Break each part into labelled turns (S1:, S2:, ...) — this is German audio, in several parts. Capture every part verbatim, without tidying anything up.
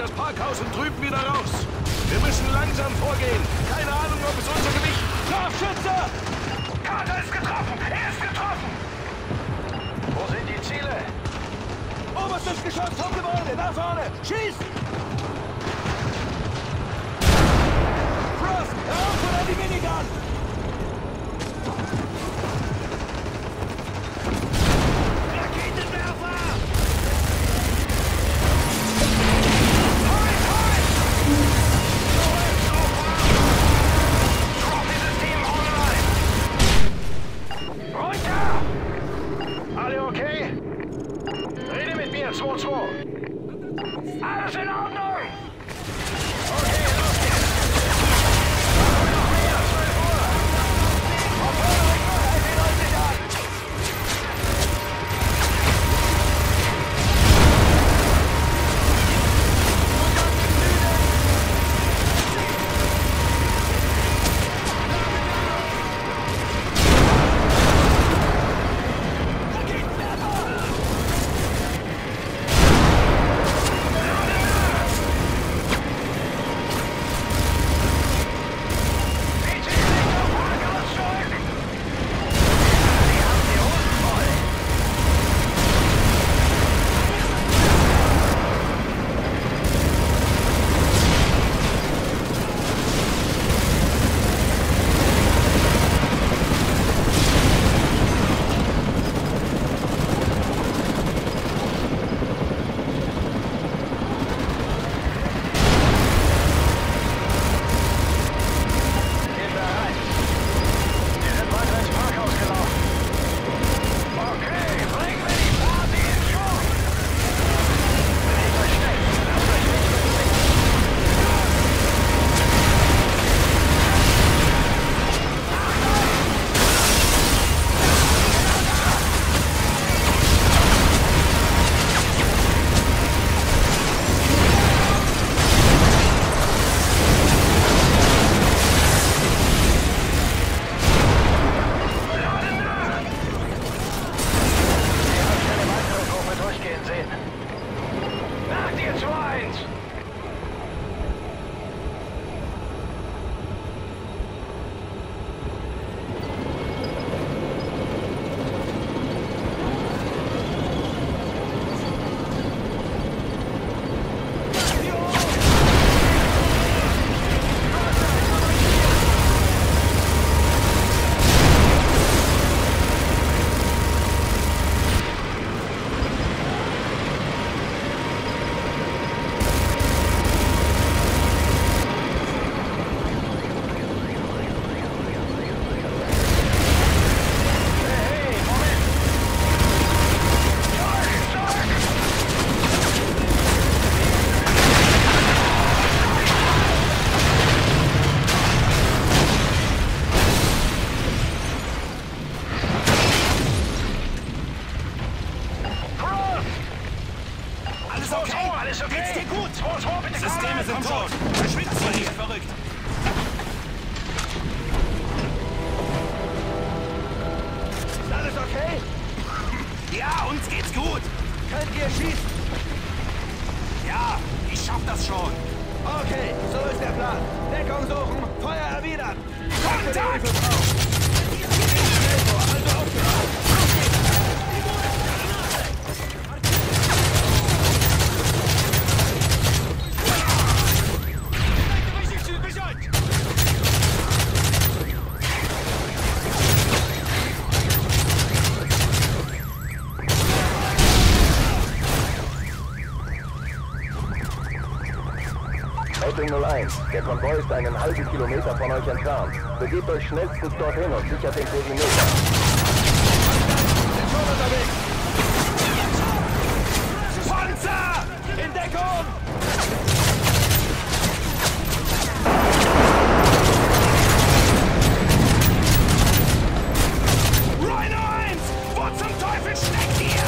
S1: das Parkhaus und drüben wieder raus. Wir müssen langsam vorgehen. Keine Ahnung, ob es unser Gewicht... Scharfschütze!
S2: Carter ist getroffen! Er ist getroffen! Wo sind die Ziele?
S1: Oberstes Geschoss vom Gebäude! Da vorne! Schießen! Frost! Hör auf oder die Minigun!
S2: zwei zwei. Alles in Ordnung! Okay, los geht's! Noch mehr, zwölf Uhr! Auf vorne Richtung, halt die Leute an!
S3: null eins. Der Konvoi ist einen halben Kilometer von euch entfernt. Begebt euch schnellstens dorthin und sichert den Perimeter.
S1: Sind schon unterwegs! Panzer! In Deckung! Rhino eins! Wo zum Teufel steckt ihr?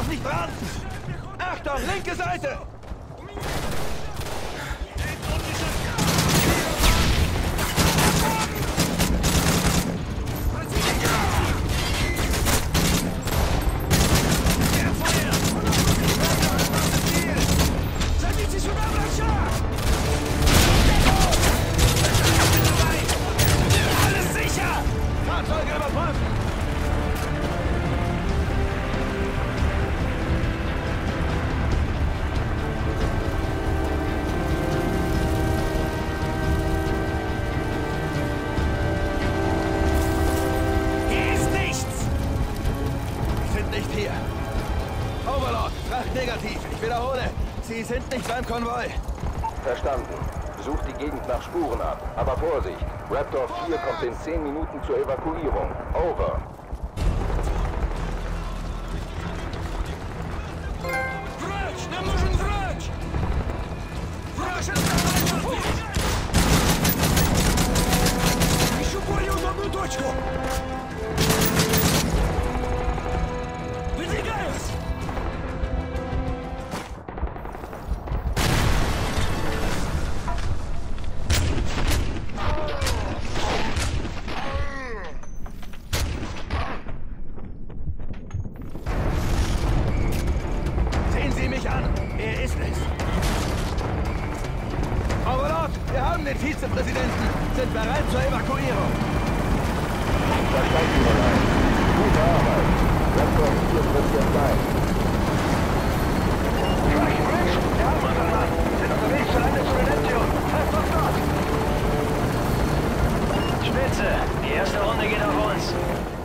S1: noch nicht branden! Achtung, linke Seite! Negativ. Ich wiederhole. Sie sind nicht beim Konvoi.
S3: Verstanden. Sucht die Gegend nach Spuren ab. Aber Vorsicht. Raptor vier kommt in zehn Minuten zur Evakuierung. Over.
S1: Врач! Нам нужен врач! Врач, оставайся! Ищу более удобную точку! Выдвигаюсь! Er ist es. Overlord, wir haben den Vizepräsidenten. Sind bereit zur Evakuierung.
S3: Verstanden, Mann. Gute Arbeit. Raptor vier wird hier sein.
S2: Flash Bridge, wir haben unseren Mann. Sind unterwegs zur Landesredaktion. Halt doch dort. Spitze, die erste Runde geht auf uns.